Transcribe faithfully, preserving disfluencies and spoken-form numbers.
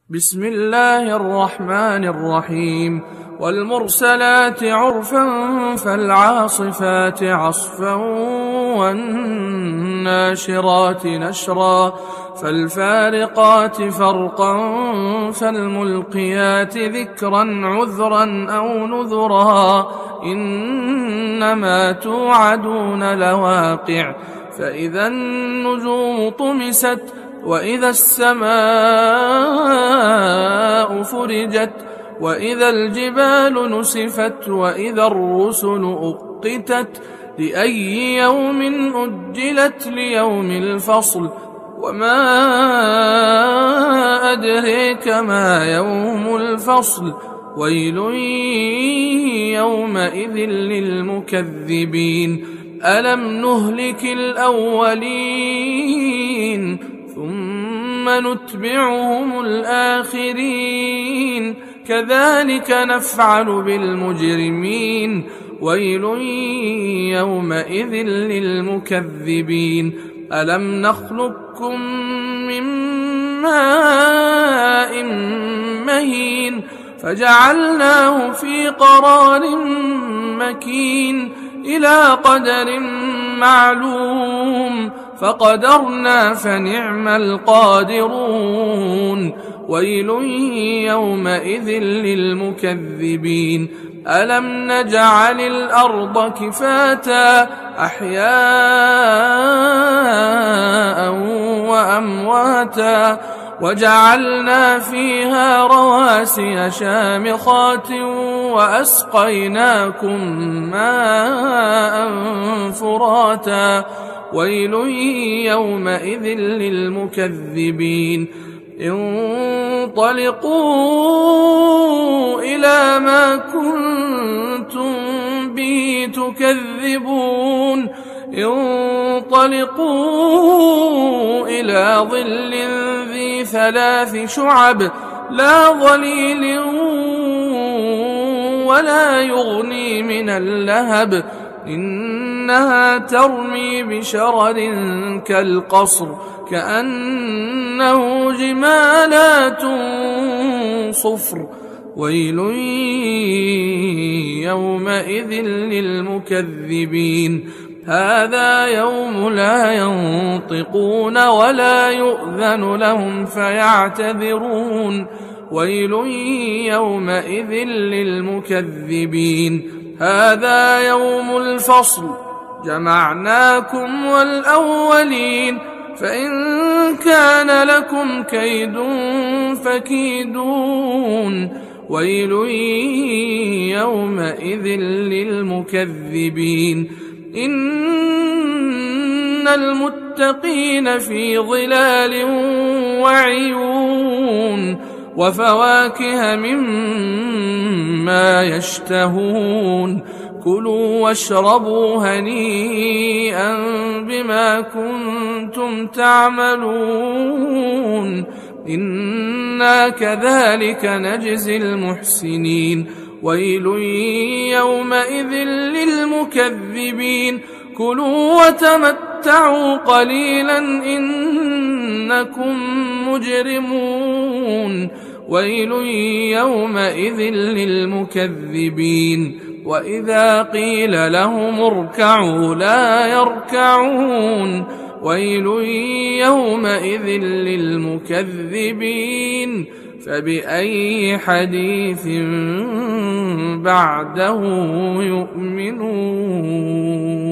بسم الله الرحمن الرحيم والمرسلات عرفا فالعاصفات عصفا والناشرات نشرا فالفارقات فرقا فالملقيات ذكرا عذرا أو نذرا إنما توعدون لواقع فإذا النجوم طمست وإذا السماء فرجت وإذا الجبال نسفت وإذا الرسل أقتت لأي يوم أجلت ليوم الفصل وما أدريك ما يوم الفصل ويل يومئذ للمكذبين ألم نهلك الأولين ثم نتبعهم الآخرين كذلك نفعل بالمجرمين ويل يومئذ للمكذبين ألم نخلقكم من ماء مهين فجعلناه في قرار مكين إلى قدر معلوم فقدرنا فنعم القادرون ويل يومئذ للمكذبين ألم نجعل الأرض كفاتا أحياء وأمواتا وجعلنا فيها رواسي شامخات وأسقيناكم ماء فراتا ويل يومئذ للمكذبين انطلقوا إلى ما كنتم به تكذبون انطلقوا إلى ظل ذي ثلاث شعب لا ظليل ولا يغني من اللهب إنها ترمي بشرر كالقصر كأنه جمالات صفر ويل يومئذ للمكذبين هذا يوم لا ينطقون ولا يؤذن لهم فيعتذرون ويل يومئذ للمكذبين هذا يوم الفصل جمعناكم والأولين فإن كان لكم كيد فكيدون ويل يومئذ للمكذبين إن المتقين في ظلال وعيون وفواكه مما يشتهون كلوا واشربوا هنيئا بما كنتم تعملون إنا كذلك نجزي المحسنين ويل يومئذ للمكذبين كلوا وتمتعوا قليلا إنكم مجرمون ويل يومئذ للمكذبين وإذا قيل لهم اركعوا لا يركعون ويل يومئذ للمكذبين فبأي حديث بعده يؤمنون.